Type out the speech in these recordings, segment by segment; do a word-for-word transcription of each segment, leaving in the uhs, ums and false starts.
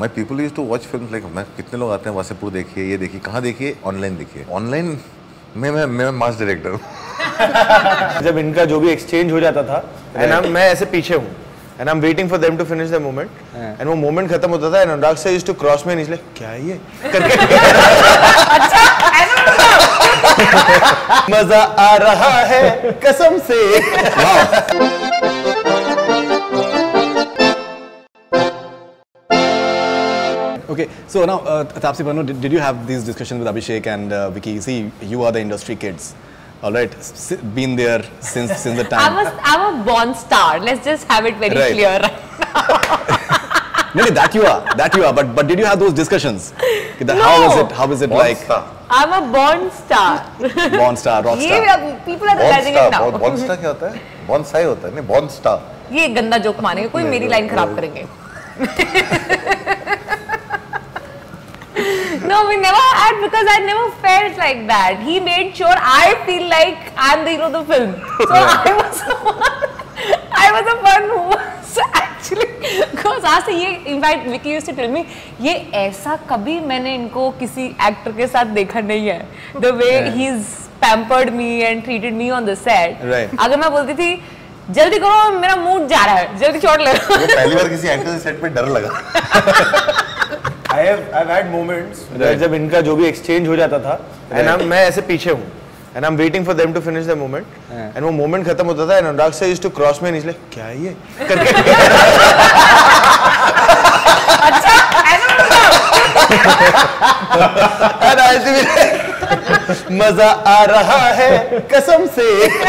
My people used to watch films like मैं कितने लोग आते हैं वासेपुर देखिए ये देखिए कहाँ देखिए ऑनलाइन देखिए ऑनलाइन मैं मैं मैं मास डायरेक्टर हूँ। जब इनका जो भी एक्सचेंज हो जाता था एंड मैं ऐसे पीछे हूँ and I am waiting for them to finish the moment and वो मोमेंट खत्म होता था एंड अनुराग से used to cross me and इसलिए क्या है ये करके मजा आ रहा है कसम से। Okay, so now uh, Taapsee Pannu, did, did you have these discussions with Abhishek and uh, Vicky? See, you are the industry kids, all right? S been there since since the time. I'm a, I'm a born star. Let's just have it very right. clear right now. No, no, that you are, that you are. But but did you have those discussions? That, no. How was it? How was it born like? Star. I'm a born star. Born star, rock star. ये people are realizing it now. Born star क्या होता है? Born Sai होता है, नहीं born star. ये गंदा joke मानेंगे, कोई मेरी लाइन खराब करेंगे। No, we never had because I never felt like that. He made sure I feel like I'm the hero of the film. So yeah. I was the one, I was the one who was actually because आज से ये in fact Vicky used to tell me ये ऐसा कभी मैंने इनको किसी actor के साथ देखा नहीं है. The way yeah. he's pampered me and treated me on the set. Right. अगर मैं बोलती थी जल्दी करो मेरा मूड जा रहा है जल्दी शॉट ले लो। पहली बार किसी एक्टर से सेट पे डर लगा। I have I've had moments right. जब इनका जो भी एक्सचेंज हो जाता था एंड right. मैं ऐसे पीछे हूँ and I am waiting for them to finish the moment and वो मोमेंट खत्म होता था एंड अनुराग से used to cross me and इसलिए क्या है ये करके अच्छा मजा आ रहा है कसम से।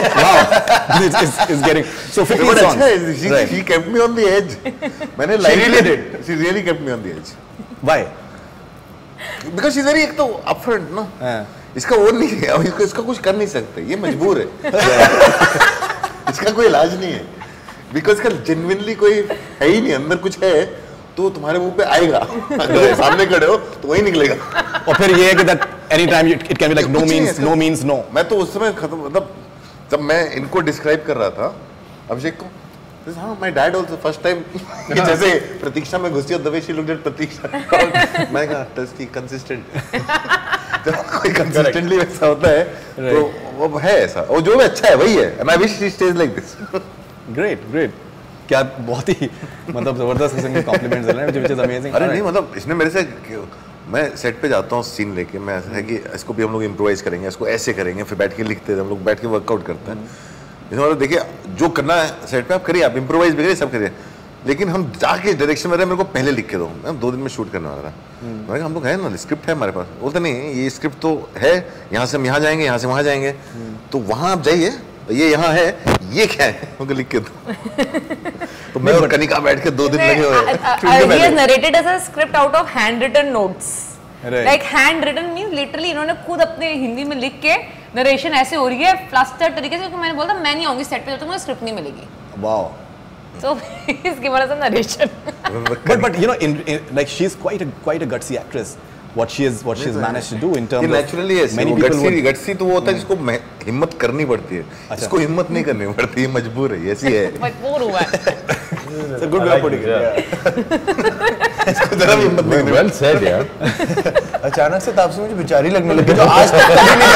Is getting so fifty songs. She, right. she kept me on the edge. मैंने she really did. She really kept me on the edge. Why? Because she's very एक तो upfront ना. इसका वो नहीं है, अब इसको इसका कुछ कर नहीं सकते, ये मजबूर है। इसका कोई इलाज नहीं है। Because इसका genuinely कोई है ही नहीं, अंदर कुछ है तो तुम्हारे मुंह पे आएगा। अगर सामने खड़े हो तो वही निकलेगा। और फिर ये है कि that anytime it can be like no means no means no. मैं तो उस समय खत्म मतलब जब मैं इनको डिस्क्राइब कर रहा था अभिषेक को हाँ my dad also first time जैसे प्रतीक्षा में घुसी और the way she looked at प्रतीक्षा मैं कहा टेस्टी consistent जब कोई consistently वैसा होता है तो वो है ऐसा और जो भी अच्छा है वही है and I wish she stays like this. Great, great. क्या बहुत ही मतलब जबरदस्त किस्म के कॉम्प्लीमेंट्स दे रहे हैं, which is amazing. अरे नहीं मतलब इसने मेरे से मैं सेट पे जाता हूँ सीन लेके मैं ऐसा है कि इसको भी हम लोग इम्प्रोवाइज करेंगे इसको ऐसे करेंगे फिर बैठ के लिखते हैं हम लोग बैठ के वर्कआउट करते हैं इसमें मतलब देखिए जो करना है सेट पे आप करिए आप इम्प्रोवाइज भी करिए सब करिए लेकिन हम जाके डायरेक्शन में रहे मेरे को पहले लिख के दो मैं दो दिन में शूट करने वाला था मैंने कहा हम लोग है ना स्क्रिप्ट है हमारे पास बोलते नहीं ये स्क्रिप्ट तो है यहाँ से हम यहाँ जाएंगे यहाँ से वहाँ जाएंगे तो वहाँ आप जाइए ये यहाँ है ये क्या है उनको लिख के दो तो मैं और कनिका बैठ के दो दिन लगे हुए he has narrated as a script out of handwritten notes like handwritten means literally इन्होंने खुद अपने हिंदी में लिख के नरेशन ऐसे हो रही है फ्लस्टर तरीके से मैंने बोला मैं नहीं आऊंगी सेट पे जब तक मुझे स्क्रिप्ट नहीं मिलेगी wow so he's given us a narration but but you know in, in like she's quite a quite a gutsy actress what she is what she's managed to do in terms of naturally yes many people gutsy gutsy तो वो होता है जिसको हिम्मत करनी पड़ती है इसको हिम्मत नहीं करनी पड़ती है मजबूर है ऐसी है मजबूर हुआ है it's a good way of putting it इसको जरा भी हिम्मत नहीं well said यार अचानक से तापसी मुझे बेचारी लगने लगी जो आज तक कभी नहीं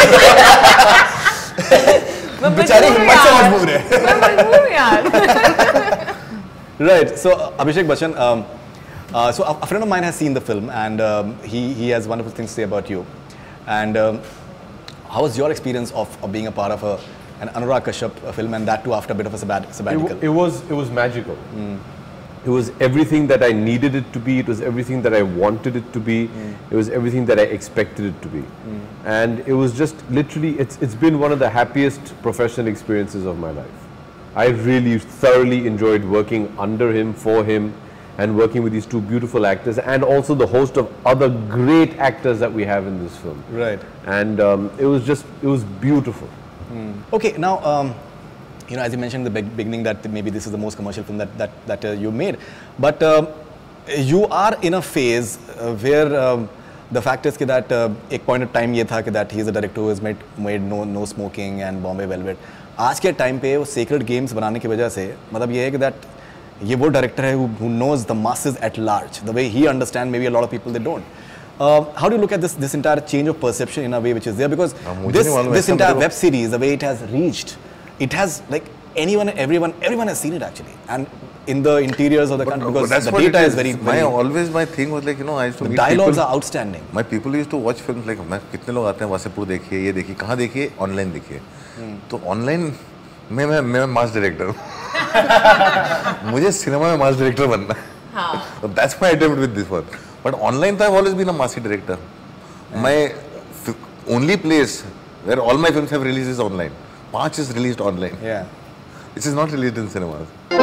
लगी बेचारी हिम्मत से मजबूर है मैं मजबूर हूँ यार right so Abhishek Bachchan um, Uh, so a, a friend of mine has seen the film and um, he, he has wonderful things to say about you. And um, how was your experience of, of being a part of a, an Anurag Kashyap film and that too after a bit of a sabbat sabbatical? It, it was it was magical. Mm. It was everything that I needed it to be. It was everything that I wanted it to be. Mm. It was everything that I expected it to be. Mm. And it was just literally it's it's been one of the happiest professional experiences of my life. I really thoroughly enjoyed working under him, for him. And working with these two beautiful actors and also the host of other great actors that we have in this film. Right. And um, it was just, it was beautiful. Mm. Okay, now, um, you know, as you mentioned in the beginning that maybe this is the most commercial film that, that, that uh, you made. But um, you are in a phase uh, where um, the fact is that uh, एक point of time ये था कि that he is a director who has made, made no, no smoking and Bombay Velvet. आज के time पे वो Sacred Games बनाने की वजह से मतलब ये है कि that ये वो director है who, who knows the masses at large, the way he understands. Maybe a lot of people they don't. Uh, how do you look at this this entire change of perception in a way which is there? Because this this entire web series, the way it has reached, it has like anyone, everyone, everyone has seen it actually, and in the interiors of the country, because the data is, is very, very. My always my thing was like, you know, I used to the meet dialogues people, are outstanding. My people used to watch films like, मैं कितने लोग आते हैं वासेपुर देखिए, ये देखिए, कहाँ देखिए, ऑनलाइन देखिए. तो ऑनलाइन में मैं मैं मास डायरेक्टर हूँ. मुझे सिनेमा में मास डायरेक्टर बनना है. So that's my attempt with this one. But online, I've always been a massy director. Yeah. My only place where all my films have released is online. પાંચ is released online. Yeah. This is not released in cinemas.